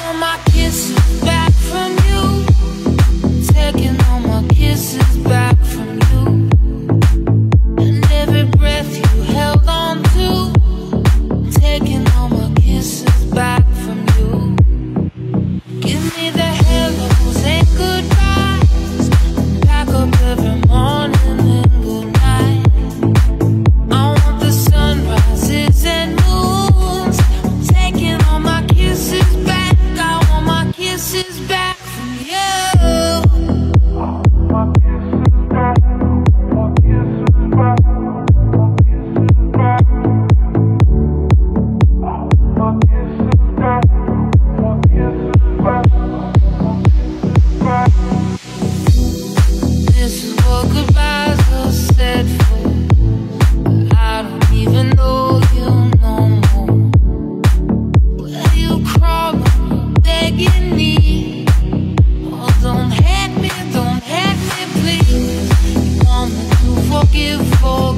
want my kisses back from you. Taking all my kisses back from you. And every breath you held on to. Taking all my kisses back from you. Give me the hellos and goodbyes. Back up every morning and good night. I want the sunrises and moons. Taking all my kisses back. I want my kisses back from you. My kisses back. My kisses back. My kisses back. My kisses back. My kisses back. My kisses back. This is what goodbyes are said for. I don't even know you no more. Where you crawling, begging me? Oh, don't hate me, please. You want me to forgive,